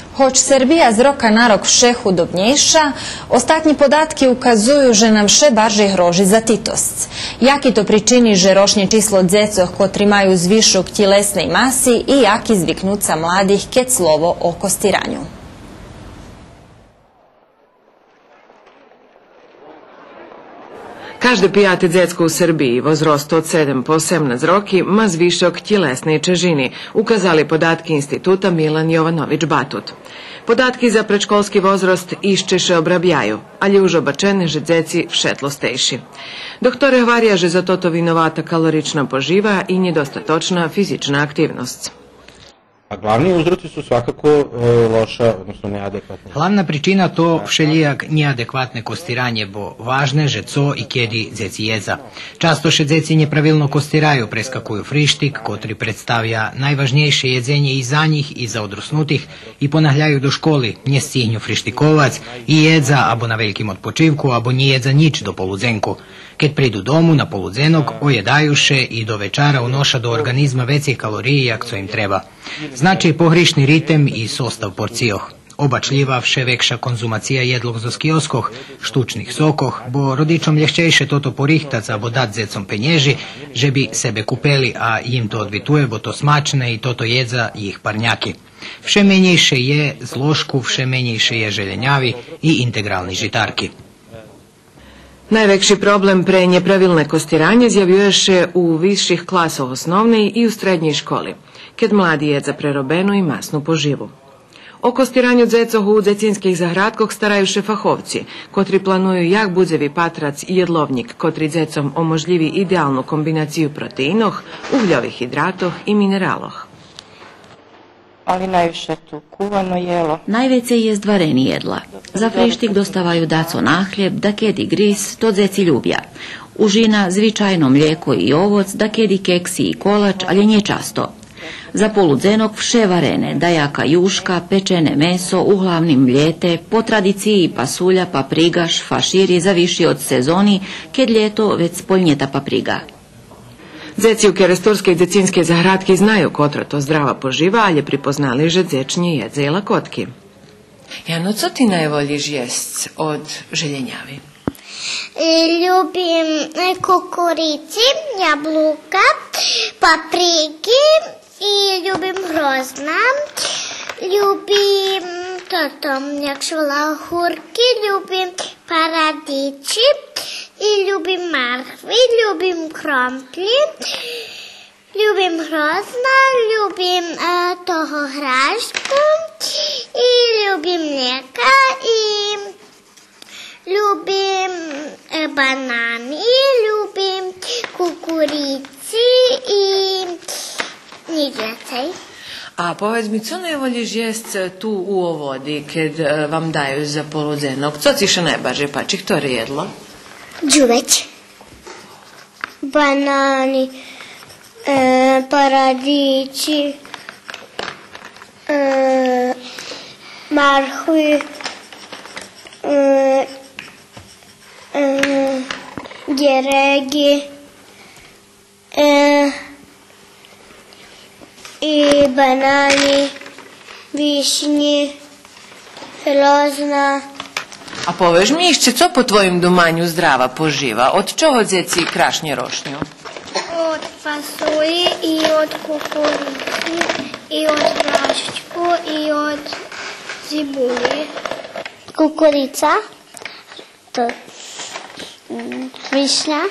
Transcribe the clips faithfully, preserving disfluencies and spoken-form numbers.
Хоч Сербія з рока на рок ще худобніша, ostatні податки ukazuju, že nam še barže groži za titost. Jaki to pričini, že ročnje číslo dzecoh, kotri majú zvišok tjelesnej masi i jaki zviknuca mladih keď slovo o kostiranju. Každe pijate dzetsko u Srbiji, возрост od sedam po osemnaest roki, ma zvišok tjelesne čežini, ukazali podatki Instituta Milan Jovanović Batut. Podatki za predškolski возрост iščeše obrabjaju, ali už obačene, že dzeci všetlo stejši. Doktore hvarja, že za toto vinovata kalorična poživa i nedostatočna fizična aktivnost. A glavni uzroci su svakako loša, odnosno neadekvatna. Glavna pričina to všelijak neadekvatne kostiranje, bo važne že co i kjedi dzeci jeza. Často še dzeci nepravilno kostiraju, preskakuju frištik, kotri predstavlja najvažnejše jedzenje i za njih i za odrosnutih, i ponahljaju do školi, nje stihnju frištikovac i jedza, abo na velikim odpočivku, abo nije jedza nič do poludzenku. Kad pridu domu na poludzenog, ojedajuše i do večara unoša do organizma većih kaloriji jak co im treba. Znači pohrišni ritem i sostav porcijoh. Obačljiva vše vekša konzumacija jedlog z kioskoh, štučnih sokoh, bo rodičom lješćejše toto porihtac, abo dat zecom penježi, že bi sebe kupeli, a jim to odvituje, bo to smačne i toto jedza jih parnjaki. Vše menjejše je zlošku, vše menjejše je željenjavi i integralni žitarki. Najvekši problem pre nepravilne kostiranje zjavjuješe u viših klasov osnovnej i u srednjej školi, kad mladi jedza prerobenu i masnu poživu. O kostiranju dzecoh u dzecinskih zahradkoh starajuše fahovci, kotri planuju jak budzevi patrac i jedlovnik, kotri dzecom omožljivi idealnu kombinaciju proteinoh, ugljovih hidratoh i mineraloh. Ali najviše tu kuvano jelo. Najveće je zdvareni jedla. Za frištik dostavaju daco nahljeb, da kedi gris, to dzeci ljubja. Užina zvičajno mlijeko i ovoc, da kedi keksi i kolač, ali nje často. Za poludzenok vše varene, da jaka juška, pečene meso, uglavnim mljete, po tradiciji pasulja, paprigaš, fašir zaviši od sezoni, kad ljeto već spoljnjeta papriga. Dzeci u kerestorske i dzecinske zahradke znaju kotra to zdrava poživa, ali pripoznali že dzečnje jedze i lakotki. Jano, co ti najvoliš jest od željenjavi? Ljubim kukurici, jabluka, papriki i ljubim hrozna. Ljubim toto, jak švala hurki, ljubim paradići. I ljubim marhvi, ljubim kromplji, ljubim hrozna, ljubim uh, toho hrašku i ljubim mlijeka i ljubim uh, banani, ljubim kukurici i niđacej. A povedz mi, co najvoliš jest tu u ovodi, kad vam daju za poludzenog? Co ti še najbarže pači, kto je jedlo? Đuveć, banani, e, paradići, e, marhvi, e, e, geregi e, i banani, višnji, lozna. A povež mi išće, co po tvojim domanju zdrava poživa? Od čoho dzeci krašnje rošnju? Od fasulji i od kukurici i od hrašćku i od cibulje. Kukurica, to višnja,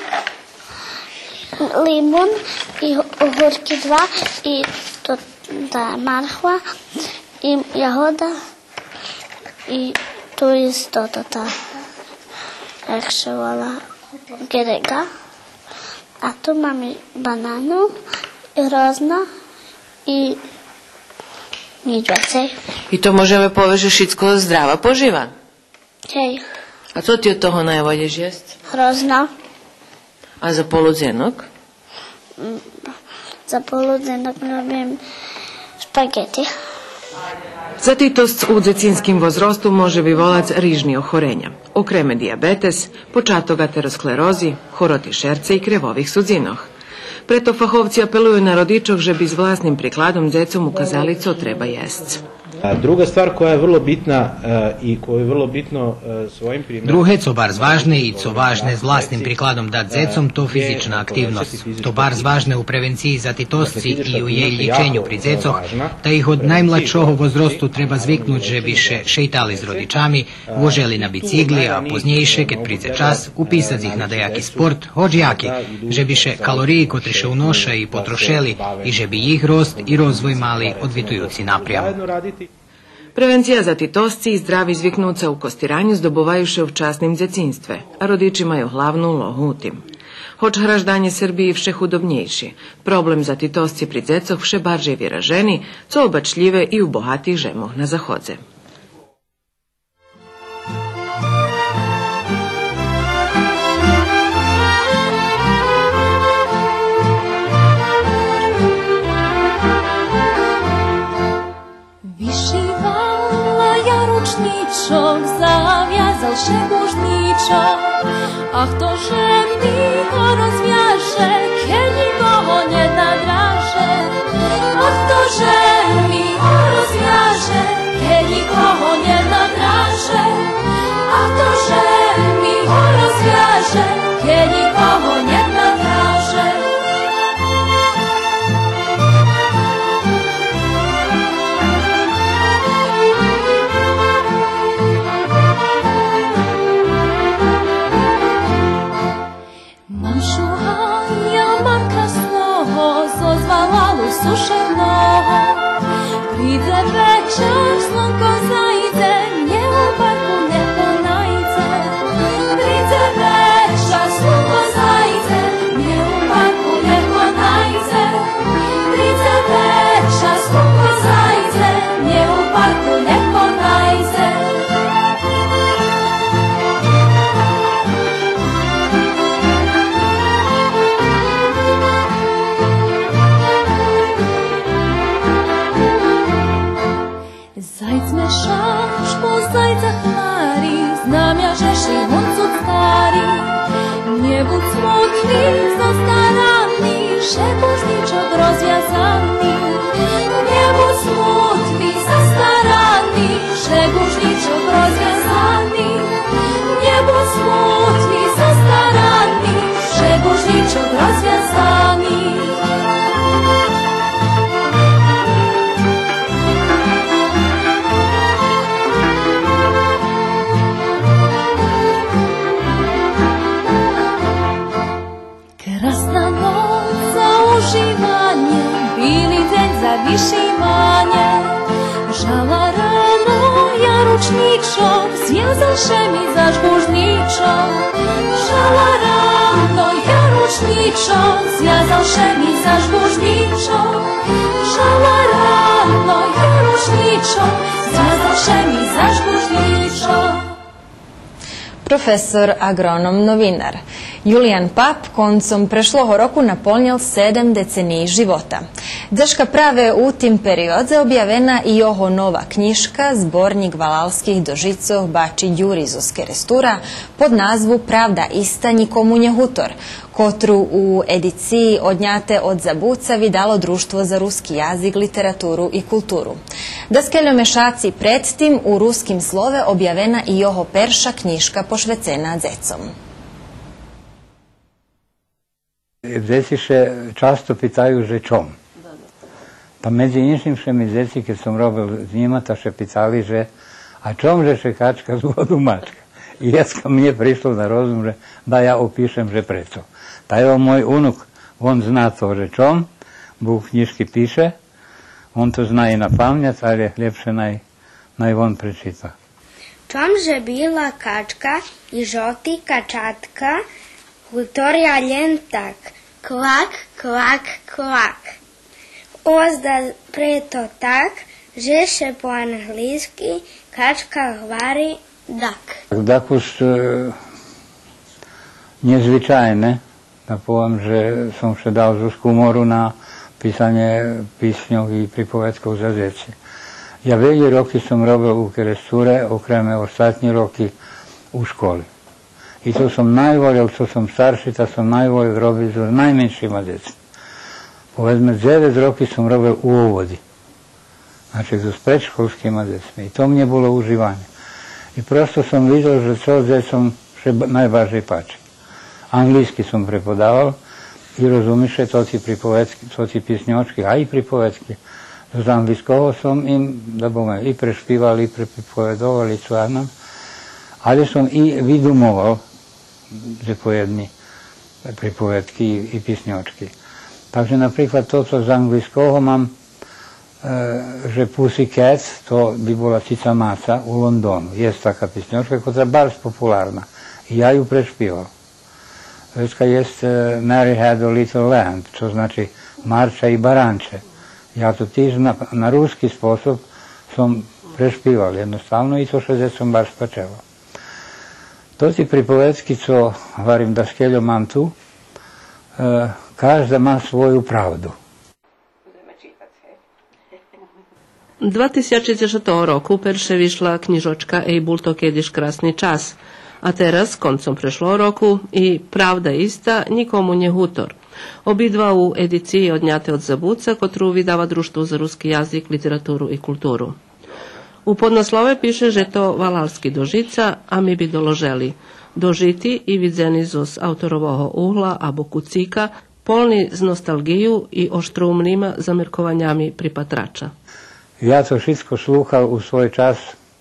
limun i ogurki dva i to da marhva i jahoda i tu je toto ta ekševala gerega, a tu mam i bananu, i hrozno i niđvacej. I to možeme povežeš šitsko zdrava poživa? Hej. A co ti od toho najvolješ jest? Hrozno. A za poludzenog? Za poludzenog ljubim špageti. Za titost u dzecinskim возрасту može vyvolať rižni ohorenja, okreme diabetes, počatok aterosklerozi, horoti šerce i krevovih sudzinoh. Preto fachowci apeluju na rodičov, že by s vlastnim prikladom decom ukazali co treba jest. Druga stvar koja je vrlo bitna i koju je vrlo bitno svojim primjerom... Druge, co bar zvažne i co važne s vlastnim prikladom dat decom, to fizična aktivnost. To bar zvažne u prevenciji zatitosci i u jej liječenju pri decoh, da ih od najmladšoho возрасту treba zviknut, že biše šejtali s rodičami, voželi na bicikli, a poznejše, kad priđe čas, upisać ih na dejaki sport, hođ jaki, že biše kaloriji kotriše unoša i potrošeli i že bi ih rost i rozvoj mali odvitujuci naprijam. Prevencija zatitosci i zdravi zviknuca u kostiranju zdobuvaju še v časnim dzecinstve, a rodiči majú hlavnú úlohu u tim. Hoć hraždanje Srbiji vše hudobnejši, problem zatitosci pri dzecoh vše barže vyraženi, co obačljive i u bohatih žemoh na zahodze. Ručničok zavjazal še bužničok, a to že mi ho rozvjaže, ker nikoho ne nadraže. A to že mi ho rozvjaže, ker nikoho ne nadraže. A to že mi ho rozvjaže, ker nikoho ne nadraže. Suše mnoho, pride večer, slunko zajde, nje u parku neko najde. Pride večer, slunko zajde, nje u parku neko najde. Pride večer, slunko zajde, nje u parku neko najde. Zajc me šaško, zajca hvari, znam ja žeš i huncut stari. Nie bud smutni, zastarani, že bužničok rozvjazani. Nie bud smutni, zastarani, že bužničok rozvjazani. Nie bud smutni, zastarani, že bužničok rozvjazani. Krasna noc za uživanje, bili deň za vyšívanie. Žala ráno, ja ručníčok, zjazal še mi zaž bužníčok. Žala ráno, ja ručníčok, zjazal še mi zaž bužníčok. Žala ráno, ja ručníčok, zjazal še mi zaž bužníčok. Profesor, agronom, novinar. Julijan Pap koncom prešloho roku naполnил sedam deceniji života. Dečka prave u tim periodze objavena i jeho nova knjiška, zbornik valalskih dožicov bači Đurizo z Kerestura pod nazvu Pravda ista nikomu nje hutor, kotru u ediciji odnjate od zabuca vidalo Društvo za ruski jazik, literaturu i kulturu. Da skeljomešaci pred tim u ruskim slove objavena i jeho perša knjiška pošvecena dzecom. Dzeci še často pitaju že čom. Pa među inšim še mi dzeci, kad sam robil z njima, ta še pitali že a čom že še kačka z vodu mačka. I jeska mi je prišlo na rozum, že da ja opišem že preto. Ta evo moj unuk, on zna to že čom, bo u knjiški piše, on to zna i na pamet, ali je ljepše naj, naj on prečita. Čom že bila kačka i žoti kačatka, hutorja ljentak, kvak, kvak, kvak. Ozda preto tak, že še po angliski kačka hvari dak. Dak už e, nezvyčajne, da poviem, že som še dal Zuzku Moru na písanie písňov i pripovedkov za deti. Ja veľmi roky som robil u Keresture, okrem ostatní roky u školy. I to som najvolil, co som starší, to som najvolil robiť s najmenšíma deťmi. Povedzme, devet rokів som robil u ovodi. Znači, s predškolskima decmi. I to mne bolo uživanje. I prosto som videl, že co decom še najbardziej pači. Anglijski som prepodaval i rozumiše to ti pripovedky, to ti písňočky, a i pripovedky. Z anglijského som im, da bome, i prešpíval, i prepovedoval, i co ja znam. Ali som i vidumoval, že po jedni pripovedky i písňočky. Takže napríklad toto z anglijského mám, že Pussycat, to by bola Cica Maca u Londonu. Je taká písňočka, ktorá je bardzo populárna. I ja ju prešpíval. Vecka je Mary Had a Little Lamb, čo znači Marča i Baranče. Ja to tiež na, na ruský spôsob som prešpíval jednostavno i to še som baš pačelo. To ti pripovedky, co hovorím da s Keľom mám tu, e, každá má svoju pravdu. dva tisuće desetog roku perše višla knjižočka Ej bul to kediš krasni čas, a teraz, koncom prešlo roku, i Pravda ista, nikomu nje hutor. Obidva u ediciji odnjate od Zabuca, kotru vydava Društvo za ruski jazik, literaturu i kulturu. U podnaslove piše, že to valalski dožica, a mi bi doloželi dožiti i vidzeni z autorového uhla abo kucika, polni z nostalgiju i oštrumnima zamerkovanjami pripatrača. Ja to všetko slúchal u svoj čas,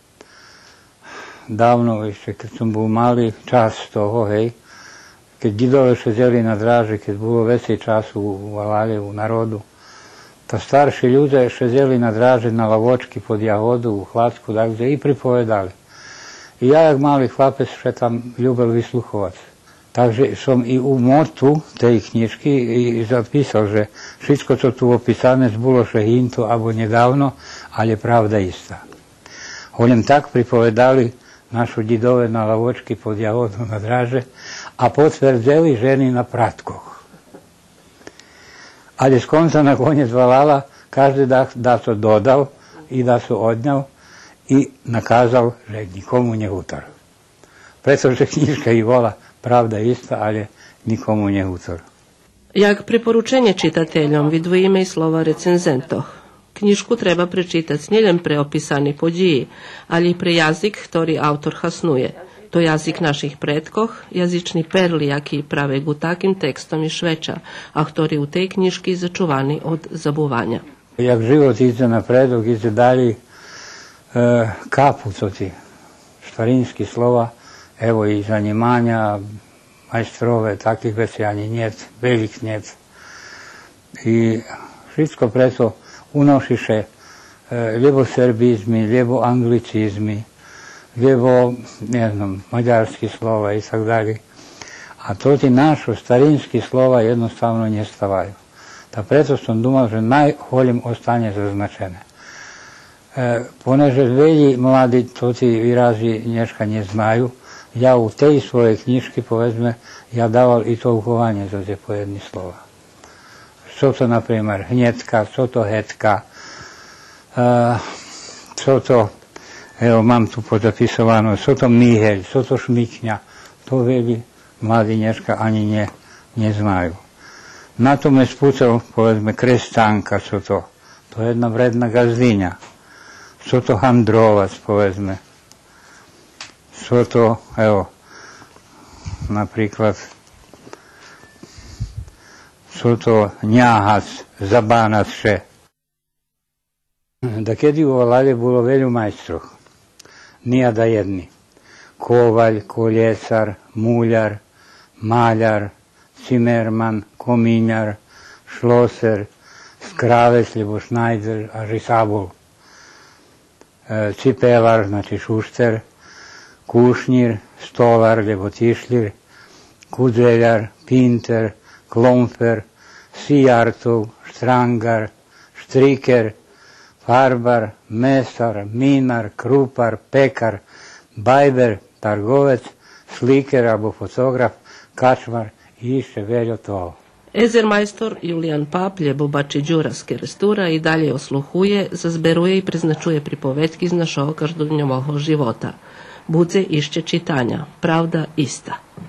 dávno ešte, keď som bol malý, čas toho, hej, keď didove šezeli na dráži, keď bolo vecej času u Valale, u narodu, ta starší ľudia šezeli na dráži na lavočky pod jahodu, u Chladsku, takže i pripovedali. I ja, jak malý chlapec, še tam ľúbil vysluchovať. Takže som i u motu tej knižky i zapísal, že všetko, čo tu opísané, bolo še hinto, abo nedávno, ale pravda istá. Oni tak pripovedali našu didove na lavočky pod jahodu na dráže a potvrdzeli ženy na pratkoch. Ali z konca na konec Valala každý da, da to dodal i da su odňal i nakázal, že nikomu nehutor. Pretože knjižka i vola Pravda ista, ali nikomu nehutor. Jak preporučenje čitateljom vidvojime i slova recenzentoh. Knjižku treba prečitati s njeljem pre opisani podjiji, ali i pre jazik, ktorý autor hasnuje. To jazik naših predkoh, jazični perli, jaki prave gu takim tekstom i šveća, a ktorý u tej knjižki začuvani od zabuvanja. Jak život ide napredok, ide dalje, e, kapu to ti starinski slova, evo i zanimanja, majstrove, takvih veci ani njet, velik njet. I všetko preto unošiše e, ljevo serbizmi, ljevo anglicizmi, ljevo, ne znam, mađarski slova i tak dalje. A to ti našo starinski slova jednostavno nje stavaju. Ta preto sam dumal, že najholjem ostanje zaznačene. E, poneže velji mladi to ti virazi nješka nje znaju, ja u tej svoje knjižki, povezme, ja daval i to uchovanje za te pojedni slova. Co to, na primjer, hnjetka, co to hetka, e, co to, evo, mam tu podapisovano, co to mihelj, co to šmiknja, to veli mladi nješka ani nje, nje znaju. Na to me spucal, povedzme, krestanka, co to, to je jedna vredna gazdinja, co to handrovac, povedzme, co to, evo, napriklad, co to njahac, zabanac še. Da kedy u Valalje bilo velju majstroh, nijada jedni, kovalj, koljecar, muljar, maljar, cimerman, kominjar, šloser, skravec, lebo šnajder, a žisabol, e, cipelar, znači šušter, kušnjir, stolar, lebo tišljir, kudzeljar, pinter, klomfer, sijartov, štrangar, štriker, farbar, mesar, minar, krupar, pekar, bajber, targovec, sliker abo fotograf, kačmar i ište veljo to. Ezermajstor Julijan Pap, lebo bači Đura z Kerestura i dalje osluhuje, zazberuje i preznačuje pripovedki iz našого každodnjovog života. Budze išće čitanja, pravda ista.